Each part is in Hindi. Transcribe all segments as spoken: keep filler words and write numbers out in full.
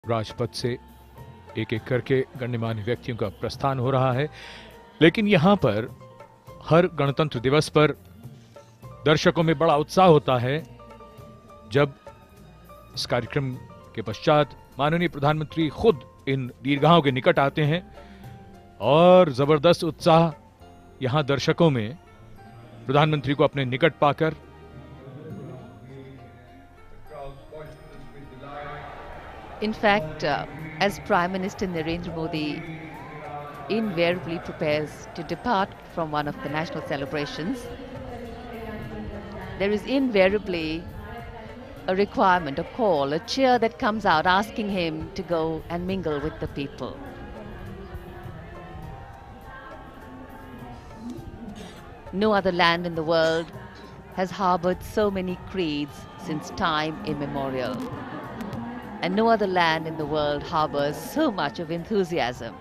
राजपथ से एक एक करके गणमान्य व्यक्तियों का प्रस्थान हो रहा है। लेकिन यहां पर हर गणतंत्र दिवस पर दर्शकों में बड़ा उत्साह होता है जब इस कार्यक्रम के पश्चात माननीय प्रधानमंत्री खुद इन दीर्घाओं के निकट आते हैं और जबरदस्त उत्साह यहां दर्शकों में प्रधानमंत्री को अपने निकट पाकर। In fact, uh, as Prime Minister Narendra Modi invariably prepares to depart from one of the national celebrations, there is invariably a requirement, a call, a cheer that comes out asking him to go and mingle with the people. No other land in the world has harbored so many creeds since time immemorial. And no other land in the world harbors so much of enthusiasm.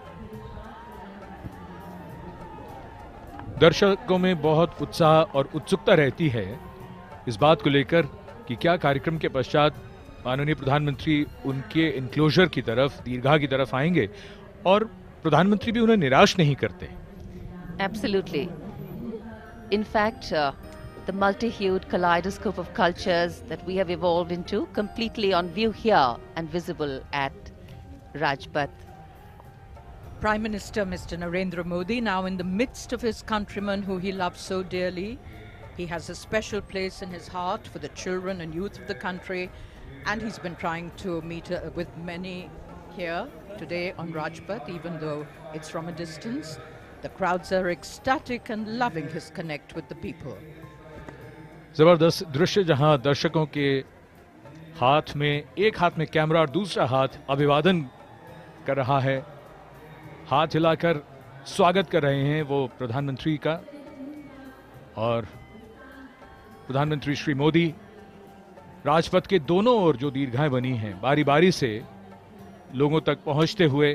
दर्शकों में बहुत उत्साह और उत्सुकता रहती है इस बात को लेकर कि क्या कार्यक्रम के पश्चात माननीय प्रधानमंत्री उनके इनक्लोजर की तरफ, दीर्घा की तरफ आएंगे और प्रधानमंत्री भी उन्हें निराश नहीं करते। Absolutely. In fact, uh, the multi-hued kaleidoscope of cultures that we have evolved into completely on view here and visible at Rajpath. Prime Minister Mister Narendra Modi, now in the midst of his countrymen who he loves so dearly. He has a special place in his heart for the children and youth of the country, and he's been trying to meet uh, with many here today on Rajpath, even though it's from a distance. The crowds are ecstatic and loving his connect with the people. जबरदस्त दृश्य जहां दर्शकों के हाथ में, एक हाथ में कैमरा और दूसरा हाथ अभिवादन कर रहा है, हाथ हिलाकर स्वागत कर रहे हैं वो प्रधानमंत्री का। और प्रधानमंत्री श्री मोदी राजपथ के दोनों ओर जो दीर्घाएं बनी हैं, बारी बारी से लोगों तक पहुंचते हुए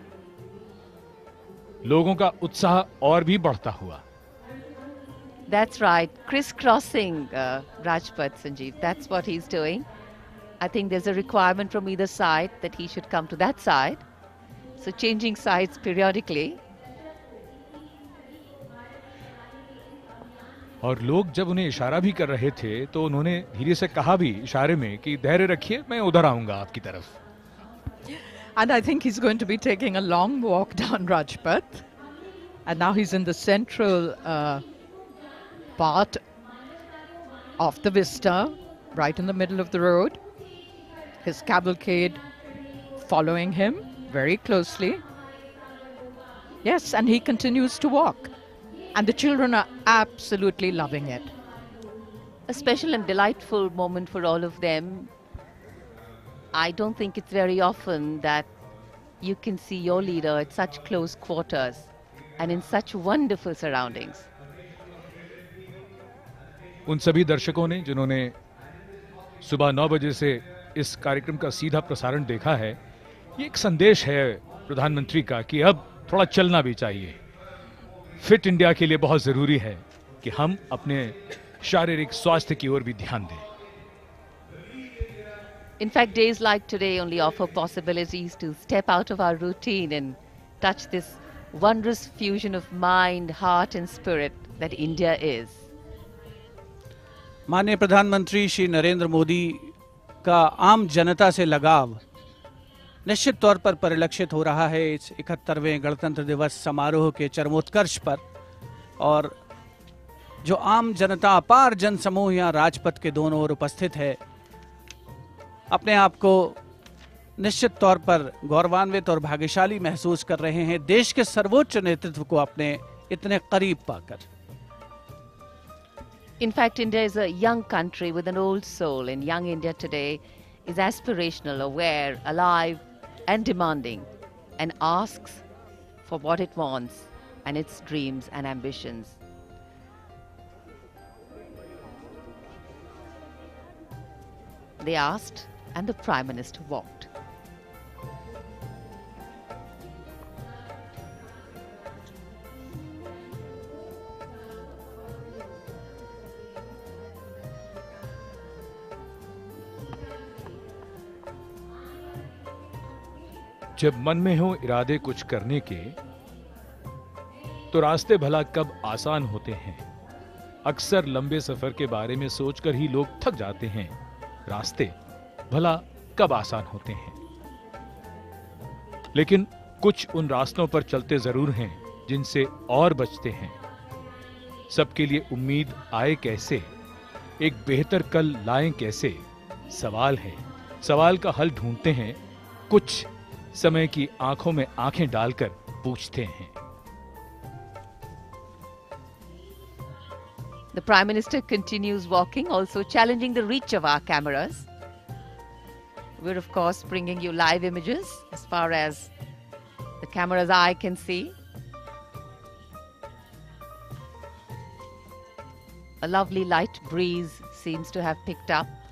लोगों का उत्साह और भी बढ़ता हुआ। That's right, crisscrossing uh, Rajpath, Sanjeev. That's what he's doing. I think there's a requirement from either side that he should come to that side. So changing sides periodically. और लोग जब उन्हें इशारा भी कर रहे थे तो उन्होंने धीरे से कहा भी इशारे में कि धैर्य रखिए, मैं उधर आऊंगा आपकी तरफ। And I think he's going to be taking a long walk down Rajpath. And now he's in the central uh, part of the vista, right in the middle of the road. His cavalcade following him very closely. Yes, and he continues to walk. And the children are absolutely loving it. A special and delightful moment for all of them. I don't think it's very often that you can see your leader at such close quarters and in such wonderful surroundings. उन सभी दर्शकों ने जिन्होंने सुबह नौ बजे से इस कार्यक्रम का सीधा प्रसारण देखा है, ये एक संदेश है प्रधानमंत्री का कि अब थोड़ा चलना भी चाहिए। फिट इंडिया के लिए बहुत जरूरी है कि हम अपने शारीरिक स्वास्थ्य की ओर भी ध्यान दें। In fact, days like today only offer possibilities to step out of our routine and touch this wondrous fusion of mind, heart and spirit that India is. माननीय प्रधानमंत्री श्री नरेंद्र मोदी का आम जनता से लगाव निश्चित तौर पर परिलक्षित हो रहा है इस इकहत्तरवें गणतंत्र दिवस समारोह के चरमोत्कर्ष पर। और जो आम जनता, अपार जन समूह यहाँ राजपथ के दोनों ओर उपस्थित है, अपने आप को निश्चित तौर पर गौरवान्वित और भाग्यशाली महसूस कर रहे हैं देश के सर्वोच्च नेतृत्व को अपने इतने करीब पाकर। In fact, India is a young country with an old soul, and young India today is aspirational, aware, alive and demanding, and asks for what it wants and its dreams and ambitions. They asked and the Prime Minister walked. जब मन में हो इरादे कुछ करने के, तो रास्ते भला कब आसान होते हैं। अक्सर लंबे सफर के बारे में सोचकर ही लोग थक जाते हैं। रास्ते भला कब आसान होते हैं। लेकिन कुछ उन रास्तों पर चलते जरूर हैं जिनसे और बचते हैं। सबके लिए उम्मीद आए कैसे, एक बेहतर कल लाएं कैसे, सवाल है। सवाल का हल ढूंढते हैं, कुछ समय की आंखों में आंखें डालकर पूछते हैं। The Prime Minister continues walking, also challenging the reach of our cameras. We're of course bringing you live images as far as the camera's eye can see. A lovely light breeze seems to have picked up.